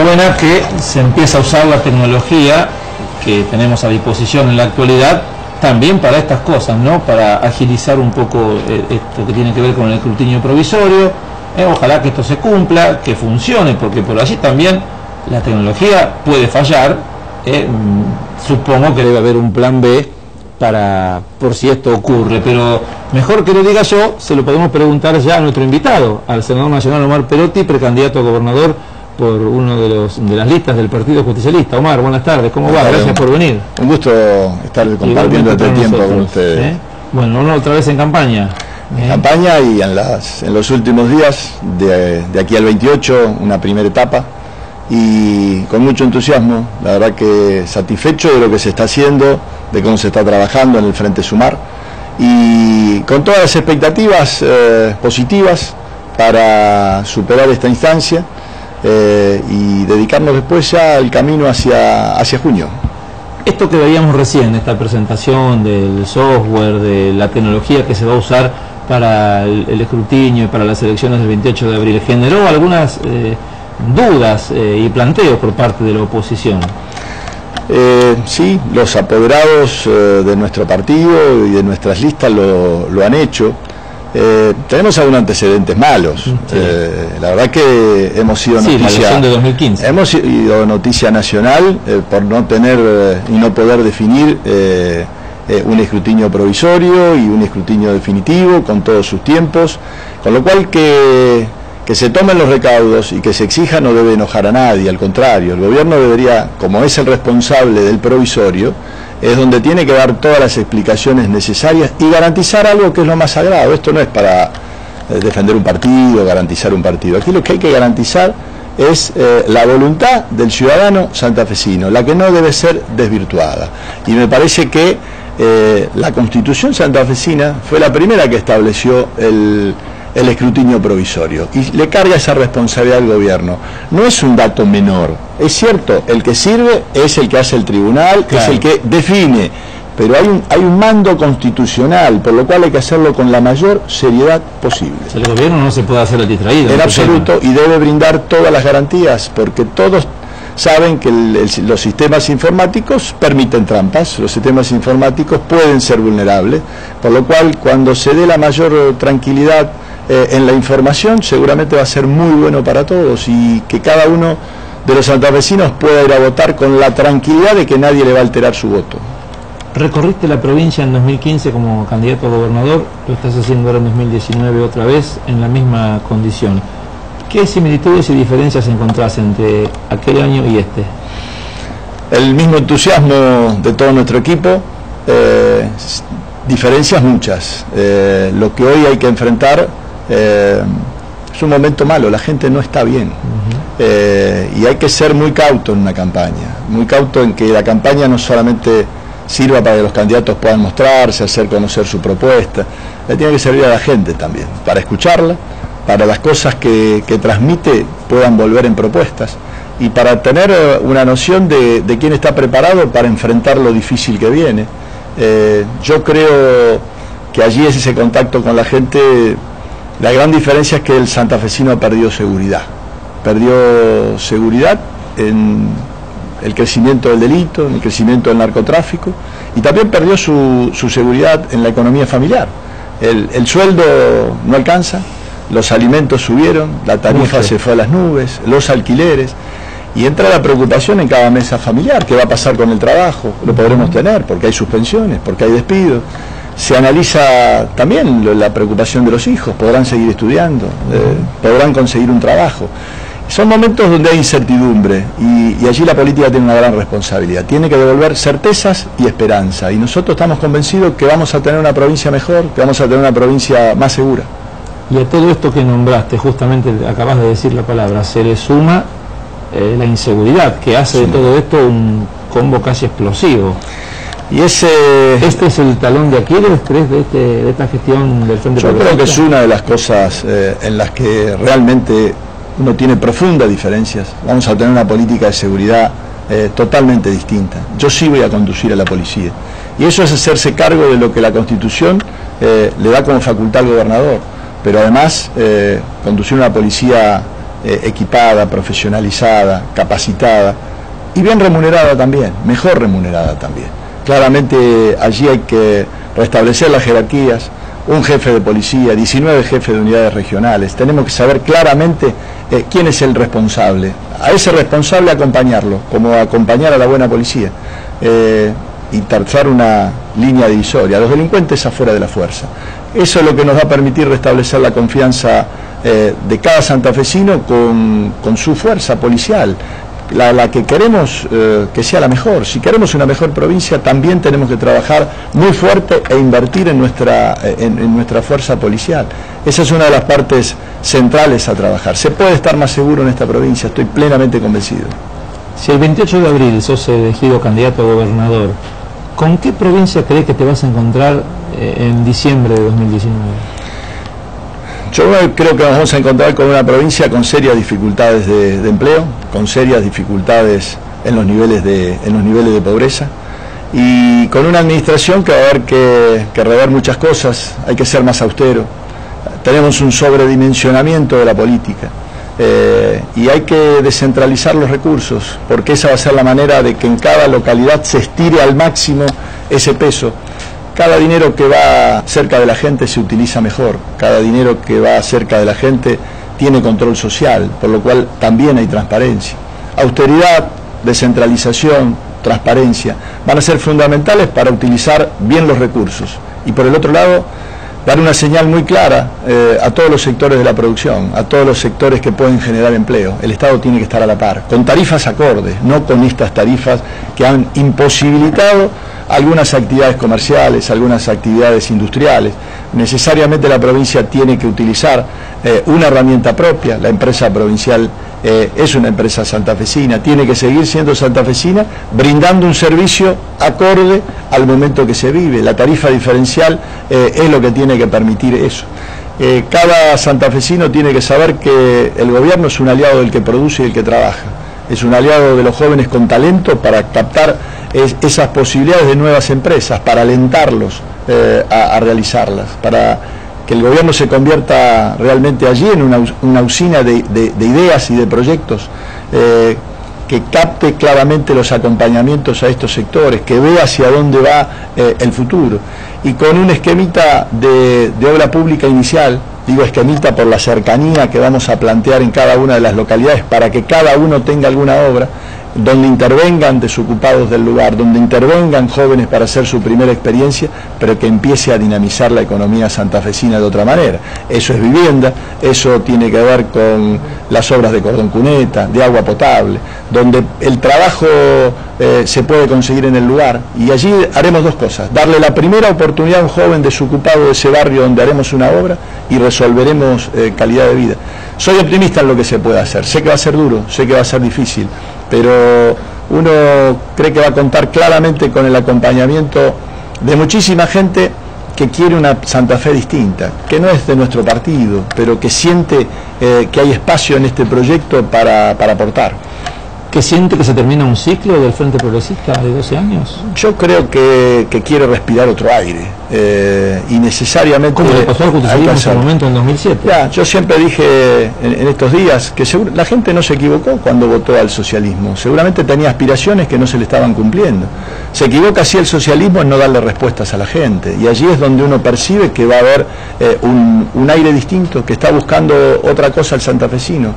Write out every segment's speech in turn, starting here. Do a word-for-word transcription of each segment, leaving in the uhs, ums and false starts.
enhorabuena que se empieza a usar la tecnología que tenemos a disposición en la actualidad también para estas cosas, ¿no? Para agilizar un poco eh, esto que tiene que ver con el escrutinio provisorio. Eh, ojalá que esto se cumpla, que funcione, porque por allí también la tecnología puede fallar. Eh, supongo que debe haber un plan B para por si esto ocurre, pero mejor que lo diga yo, se lo podemos preguntar ya a nuestro invitado, al senador nacional Omar Perotti, precandidato a gobernador por uno de los de las listas del Partido Justicialista. Omar, buenas tardes, ¿cómo va? Gracias por venir. Un gusto estar compartiendo este tiempo nosotros, con ustedes. ¿eh? Bueno, uno otra vez en campaña. En ¿eh? campaña y en, las, en los últimos días, de, de aquí al veintiocho, una primera etapa, y con mucho entusiasmo, la verdad que satisfecho de lo que se está haciendo, de cómo se está trabajando en el Frente Sumar, y con todas las expectativas eh, positivas para superar esta instancia eh, y dedicarnos después ya al camino hacia, hacia junio. Esto que veíamos recién, esta presentación del software, de la tecnología que se va a usar para el, el escrutinio y para las elecciones del veintiocho de abril, generó algunas eh, dudas eh, y planteos por parte de la oposición. Eh, sí, los apoderados eh, de nuestro partido y de nuestras listas lo, lo han hecho. Eh, tenemos algunos antecedentes malos. Sí. Eh, la verdad que hemos sido sí, noticia, la elección de dos mil quince. Hemos sido noticia nacional eh, por no tener eh, y no poder definir eh, eh, un escrutinio provisorio y un escrutinio definitivo con todos sus tiempos, con lo cual que que se tomen los recaudos y que se exija no debe enojar a nadie, al contrario, el gobierno debería, como es el responsable del provisorio, es donde tiene que dar todas las explicaciones necesarias y garantizar algo que es lo más sagrado. Esto no es para eh, defender un partido, garantizar un partido. Aquí lo que hay que garantizar es eh, la voluntad del ciudadano santafesino, la que no debe ser desvirtuada. Y me parece que eh, la Constitución santafesina fue la primera que estableció el... el escrutinio provisorio y le carga esa responsabilidad al gobierno. No es un dato menor, es cierto, el que sirve es el que hace el tribunal, claro, es el que define, pero hay un, hay un mando constitucional, por lo cual hay que hacerlo con la mayor seriedad posible. El gobierno no se puede hacer el distraído. En absoluto, y debe brindar todas las garantías, porque todos saben que el, el, los sistemas informáticos permiten trampas, los sistemas informáticos pueden ser vulnerables, por lo cual cuando se dé la mayor tranquilidad Eh, en la información, seguramente va a ser muy bueno para todos y que cada uno de los santafesinos pueda ir a votar con la tranquilidad de que nadie le va a alterar su voto. Recorriste la provincia en dos mil quince como candidato a gobernador, lo estás haciendo ahora en dos mil diecinueve otra vez en la misma condición. ¿Qué similitudes y diferencias encontrás entre aquel año y este? El mismo entusiasmo de todo nuestro equipo, eh, diferencias muchas. Eh, lo que hoy hay que enfrentar Eh, es un momento malo, la gente no está bien, uh-huh. eh, y hay que ser muy cauto en una campaña, muy cauto en que la campaña no solamente sirva para que los candidatos puedan mostrarse, hacer conocer su propuesta, le tiene que servir a la gente también, para escucharla, para las cosas que, que transmite puedan volver en propuestas y para tener una noción de, de quién está preparado para enfrentar lo difícil que viene. Eh, yo creo que allí es ese contacto con la gente. La gran diferencia es que el santafesino ha perdido seguridad, perdió seguridad en el crecimiento del delito, en el crecimiento del narcotráfico, y también perdió su, su seguridad en la economía familiar. El, el sueldo no alcanza, los alimentos subieron, la tarifa Mucho. se fue a las nubes, los alquileres, y entra la preocupación en cada mesa familiar, ¿qué va a pasar con el trabajo? Lo podremos tener, porque hay suspensiones, porque hay despidos. Se analiza también la preocupación de los hijos, podrán seguir estudiando, eh, podrán conseguir un trabajo. Son momentos donde hay incertidumbre y, y allí la política tiene una gran responsabilidad. Tiene que devolver certezas y esperanza. Y nosotros estamos convencidos que vamos a tener una provincia mejor, que vamos a tener una provincia más segura. Y a todo esto que nombraste, justamente acabas de decir la palabra, se le suma eh, la inseguridad, que hace sí. de todo esto un combo casi explosivo. Y ese, ¿Este es el talón de Aquiles, crees, de, este, de esta gestión del Frente Yo creo que es una de las cosas eh, en las que realmente uno tiene profundas diferencias. Vamos a tener una política de seguridad eh, totalmente distinta. Yo sí voy a conducir a la policía. Y eso es hacerse cargo de lo que la Constitución eh, le da como facultad al gobernador. Pero además, eh, conducir una policía eh, equipada, profesionalizada, capacitada y bien remunerada también, mejor remunerada también. Claramente allí hay que restablecer las jerarquías, un jefe de policía, diecinueve jefes de unidades regionales, tenemos que saber claramente eh, quién es el responsable, a ese responsable acompañarlo, como acompañar a la buena policía, eh, y trazar una línea divisoria, los delincuentes afuera de la fuerza. Eso es lo que nos va a permitir restablecer la confianza eh, de cada santafesino con, con su fuerza policial, la, la que queremos eh, que sea la mejor. Si queremos una mejor provincia, también tenemos que trabajar muy fuerte e invertir en nuestra, en, en nuestra fuerza policial. Esa es una de las partes centrales a trabajar. Se puede estar más seguro en esta provincia, estoy plenamente convencido. Si el veintiocho de abril sos elegido candidato a gobernador, ¿con qué provincia crees que te vas a encontrar eh, en diciembre de dos mil diecinueve? Yo creo que nos vamos a encontrar con una provincia con serias dificultades de, de empleo, con serias dificultades en los niveles de, en los niveles de pobreza, y con una administración que va a haber que, que rever muchas cosas, hay que ser más austero. Tenemos un sobredimensionamiento de la política. Eh, y hay que descentralizar los recursos, porque esa va a ser la manera de que en cada localidad se estire al máximo ese peso. Cada dinero que va cerca de la gente se utiliza mejor, cada dinero que va cerca de la gente tiene control social, por lo cual también hay transparencia. Austeridad, descentralización, transparencia van a ser fundamentales para utilizar bien los recursos. Y por el otro lado, dar una señal muy clara eh, a todos los sectores de la producción, a todos los sectores que pueden generar empleo. El Estado tiene que estar a la par, con tarifas acordes, no con estas tarifas que han imposibilitado algunas actividades comerciales, algunas actividades industriales. Necesariamente la provincia tiene que utilizar eh, una herramienta propia. La empresa provincial eh, es una empresa santafesina, tiene que seguir siendo santafesina, brindando un servicio acorde al momento que se vive. La tarifa diferencial eh, es lo que tiene que permitir eso. Eh, cada santafesino tiene que saber que el gobierno es un aliado del que produce y del que trabaja. Es un aliado de los jóvenes con talento para captar es, esas posibilidades de nuevas empresas, para alentarlos eh, a, a realizarlas, para que el gobierno se convierta realmente allí en una, una usina de, de, de ideas y de proyectos, eh, que capte claramente los acompañamientos a estos sectores, que vea hacia dónde va eh, el futuro, y con un esquemita de, de obra pública inicial. Digo esquemita por la cercanía que vamos a plantear en cada una de las localidades para que cada uno tenga alguna obra, donde intervengan desocupados del lugar, donde intervengan jóvenes para hacer su primera experiencia, pero que empiece a dinamizar la economía santafesina de otra manera. Eso es vivienda, eso tiene que ver con las obras de cordón cuneta, de agua potable, donde el trabajo eh, se puede conseguir en el lugar, y allí haremos dos cosas: darle la primera oportunidad a un joven desocupado de ese barrio donde haremos una obra y resolveremos eh, calidad de vida. Soy optimista en lo que se puede hacer, sé que va a ser duro, sé que va a ser difícil, pero uno cree que va a contar claramente con el acompañamiento de muchísima gente que quiere una Santa Fe distinta, que no es de nuestro partido, pero que siente eh, que hay espacio en este proyecto para, para aportar. ¿Que siente que se termina un ciclo del Frente Progresista de doce años? Yo creo que, que quiere respirar otro aire, eh, y necesariamente... ¿Cómo le pasó al justicialismo en ese momento en dos mil siete? Ya, yo siempre dije en, en estos días que seguro, la gente no se equivocó cuando votó al socialismo, seguramente tenía aspiraciones que no se le estaban cumpliendo. Se equivoca así el socialismo en no darle respuestas a la gente, y allí es donde uno percibe que va a haber eh, un, un aire distinto, que está buscando otra cosa el santafesino,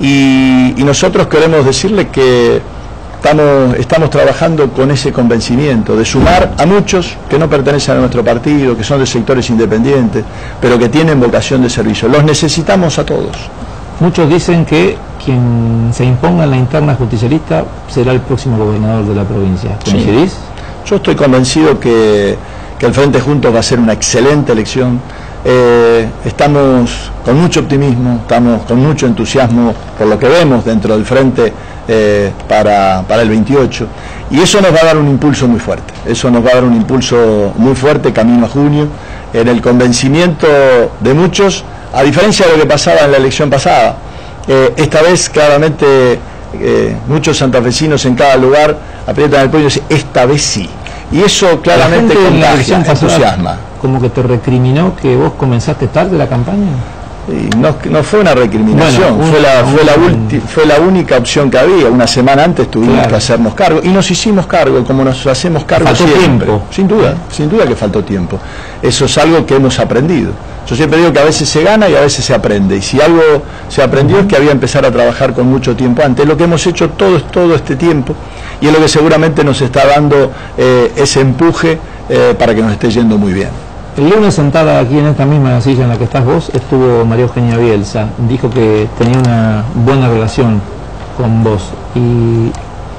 y, y nosotros queremos decirle que que estamos, estamos trabajando con ese convencimiento de sumar a muchos que no pertenecen a nuestro partido, que son de sectores independientes, pero que tienen vocación de servicio. Los necesitamos a todos. Muchos dicen que quien se imponga en la interna justicialista será el próximo gobernador de la provincia. ¿Coincidís? Sí. Yo estoy convencido que, que el Frente Juntos va a ser una excelente elección. Eh, estamos con mucho optimismo, estamos con mucho entusiasmo por lo que vemos dentro del Frente eh, para, para el veintiocho, y eso nos va a dar un impulso muy fuerte, eso nos va a dar un impulso muy fuerte camino a junio, en el convencimiento de muchos, a diferencia de lo que pasaba en la elección pasada. Eh, esta vez claramente eh, muchos santafesinos en cada lugar aprietan el puño y dicen, esta vez sí, y eso claramente contagia, entusiasma. ¿Como que te recriminó que vos comenzaste tarde la campaña? Y no, no fue una recriminación, bueno, fue, la, fue, la un, ulti, fue la única opción que había. Una semana antes tuvimos claro. que hacernos cargo y nos hicimos cargo, como nos hacemos cargo faltó siempre. Tiempo. Sin duda, sin duda que faltó tiempo. Eso es algo que hemos aprendido. Yo siempre digo que a veces se gana y a veces se aprende. Y si algo se aprendió uh-huh. es que había que empezar a trabajar con mucho tiempo antes. Es lo que hemos hecho todo, todo este tiempo y es lo que seguramente nos está dando eh, ese empuje eh, para que nos esté yendo muy bien. El lunes, sentada aquí en esta misma silla en la que estás vos, estuvo María Eugenia Bielsa. Dijo que tenía una buena relación con vos y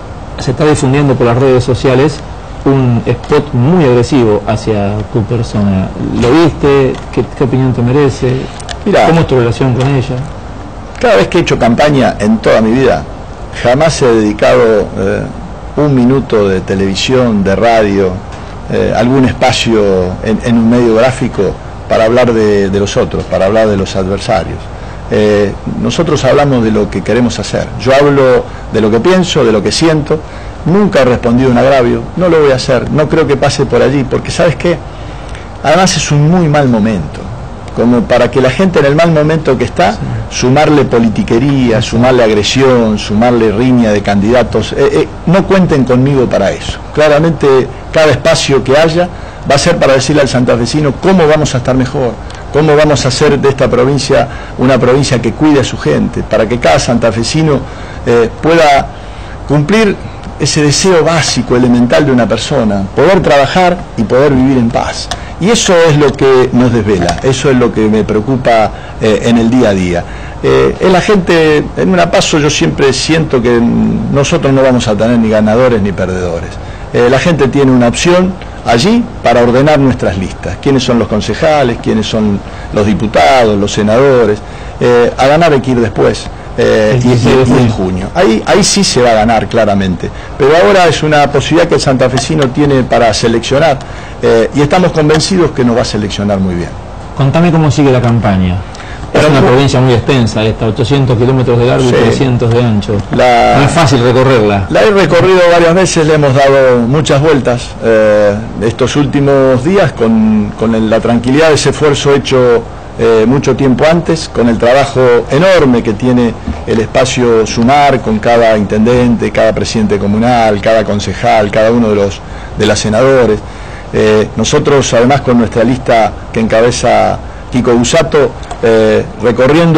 se está difundiendo por las redes sociales un spot muy agresivo hacia tu persona. ¿Lo viste? ¿Qué, qué opinión te merece? Mirá, ¿cómo es tu relación con ella? Cada vez que he hecho campaña en toda mi vida, jamás he dedicado eh, un minuto de televisión, de radio, Eh, algún espacio en, en un medio gráfico para hablar de, de los otros, para hablar de los adversarios. Eh, nosotros hablamos de lo que queremos hacer. Yo hablo de lo que pienso, de lo que siento. Nunca he respondido un agravio, no lo voy a hacer, no creo que pase por allí, porque ¿sabes qué? Además es un muy mal momento, como para que la gente en el mal momento que está, sí. sumarle politiquería, sumarle agresión, sumarle riña de candidatos. Eh, eh, no cuenten conmigo para eso. Claramente cada espacio que haya va a ser para decirle al santafesino cómo vamos a estar mejor, cómo vamos a hacer de esta provincia una provincia que cuide a su gente, para que cada santafesino eh, pueda cumplir ese deseo básico, elemental de una persona, poder trabajar y poder vivir en paz. Y eso es lo que nos desvela, eso es lo que me preocupa eh, en el día a día. Eh, en la gente, en una paso yo siempre siento que nosotros no vamos a tener ni ganadores ni perdedores. Eh, la gente tiene una opción allí para ordenar nuestras listas. ¿Quiénes son los concejales? ¿Quiénes son los diputados, los senadores? Eh, a ganar hay que ir después. Eh, y, y, y en junio. Ahí, ahí sí se va a ganar claramente. Pero ahora es una posibilidad que el santafesino tiene para seleccionar eh, y estamos convencidos que nos va a seleccionar muy bien. Contame cómo sigue la campaña. Es una provincia muy extensa esta, ochocientos kilómetros de largo sí. y trescientos de ancho. La, no es fácil recorrerla. La he recorrido varias veces, le hemos dado muchas vueltas eh, estos últimos días con, con el, la tranquilidad de ese esfuerzo hecho Eh, mucho tiempo antes, con el trabajo enorme que tiene el espacio Sumar, con cada intendente, cada presidente comunal, cada concejal, cada uno de los de las senadores. Eh, nosotros, además, con nuestra lista que encabeza Kiko Busato, eh, recorriendo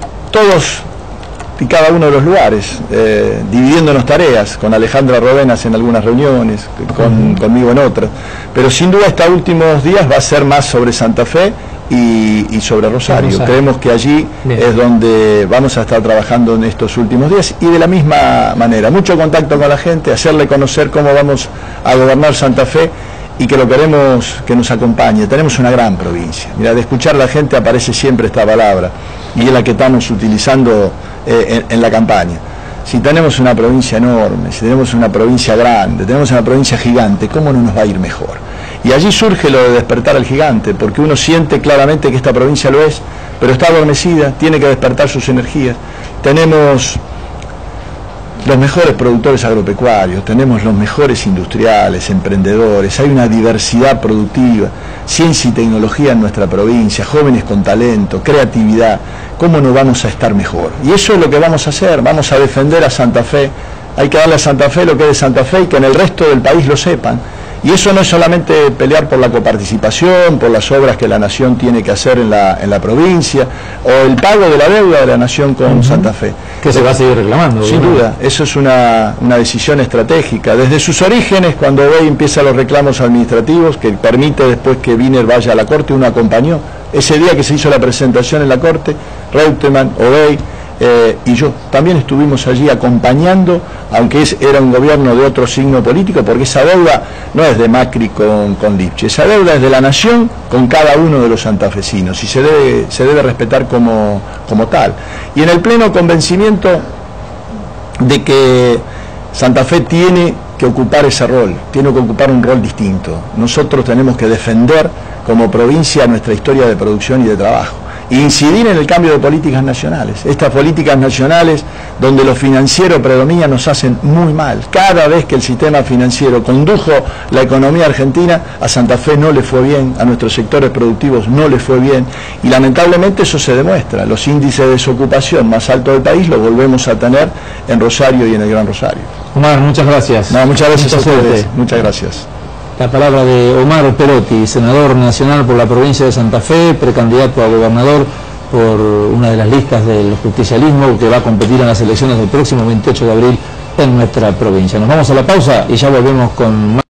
todos y cada uno de los lugares, eh, dividiéndonos tareas, con Alejandra Rodenas en algunas reuniones, con, conmigo en otras. Pero sin duda estos últimos días va a ser más sobre Santa Fe Y, y sobre Rosario. Rosario. Creemos que allí Bien. es donde vamos a estar trabajando en estos últimos días y de la misma manera, mucho contacto con la gente, hacerle conocer cómo vamos a gobernar Santa Fe y que lo queremos que nos acompañe. Tenemos una gran provincia. Mira, de escuchar a la gente aparece siempre esta palabra y es la que estamos utilizando eh, en, en la campaña. Si tenemos una provincia enorme, si tenemos una provincia grande, tenemos una provincia gigante, ¿cómo no nos va a ir mejor? Y allí surge lo de despertar al gigante, porque uno siente claramente que esta provincia lo es, pero está adormecida, tiene que despertar sus energías. Tenemos los mejores productores agropecuarios, tenemos los mejores industriales, emprendedores, hay una diversidad productiva, ciencia y tecnología en nuestra provincia, jóvenes con talento, creatividad. ¿Cómo no vamos a estar mejor? Y eso es lo que vamos a hacer, vamos a defender a Santa Fe. Hay que darle a Santa Fe lo que es de Santa Fe y que en el resto del país lo sepan. Y eso no es solamente pelear por la coparticipación, por las obras que la Nación tiene que hacer en la, en la provincia, o el pago de la deuda de la Nación con uh-huh. Santa Fe. Que se va a seguir reclamando. Sin ¿verdad? duda, eso es una, una decisión estratégica. Desde sus orígenes, cuando Obey empieza los reclamos administrativos, que permite después que Wiener vaya a la Corte, uno acompañó. Ese día que se hizo la presentación en la Corte, Reutemann, Obey, Eh, y yo también estuvimos allí acompañando, aunque es, era un gobierno de otro signo político, porque esa deuda no es de Macri con, con Lipche, esa deuda es de la Nación con cada uno de los santafesinos y se debe, se debe respetar como, como tal. Y en el pleno convencimiento de que Santa Fe tiene que ocupar ese rol, tiene que ocupar un rol distinto. Nosotros tenemos que defender como provincia nuestra historia de producción y de trabajo. incidir en el cambio de políticas nacionales. Estas políticas nacionales donde lo financiero predomina nos hacen muy mal. Cada vez que el sistema financiero condujo la economía argentina, a Santa Fe no le fue bien, a nuestros sectores productivos no le fue bien, y lamentablemente eso se demuestra. Los índices de desocupación más altos del país los volvemos a tener en Rosario y en el Gran Rosario. Omar, muchas gracias. No, muchas gracias Mucha a ustedes. suerte. Muchas gracias. La palabra de Omar Perotti, senador nacional por la provincia de Santa Fe, precandidato a gobernador por una de las listas del justicialismo que va a competir en las elecciones del próximo veintiocho de abril en nuestra provincia. Nos vamos a la pausa y ya volvemos con más.